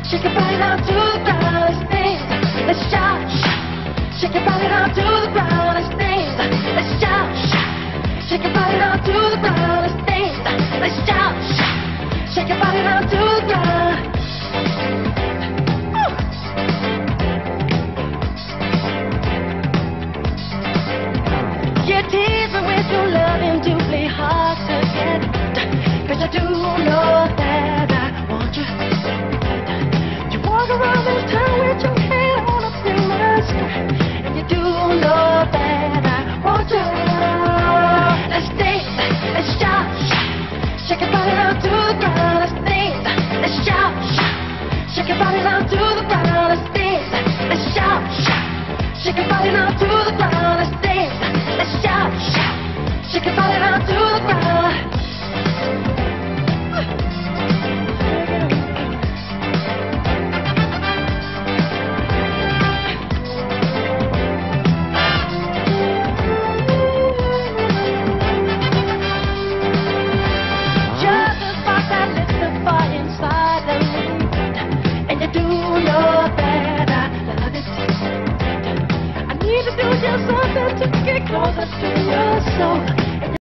Shake your body down to the ground, let's dance, let's shout. Shake your body down to the ground, let's dance, let's shout. Shake your body down to the ground, let's dance, let's shout. Shake your body down to the ground. You tease me with your loving deeply hard to get. 'Cause I do know that I want you. You walk around this town with your head on up in my skirt, and you do know that I want you. Let's dance, let's shout. Shake your body down to the ground, let's dance, let's shout. Shake your body down to the ground, let's dance, let's shout. Shake your body down to the ground, let's dance, let's shout. Shake your body down to the ground.